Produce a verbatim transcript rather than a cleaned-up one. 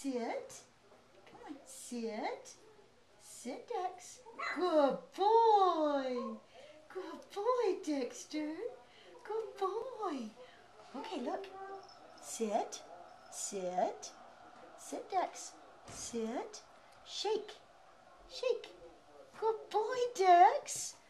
Sit. Come on, sit. Sit, Dex. Good boy. Good boy, Dexter. Good boy. Okay, look. Sit. Sit. Sit, Dex. Sit. Shake. Shake. Good boy, Dex.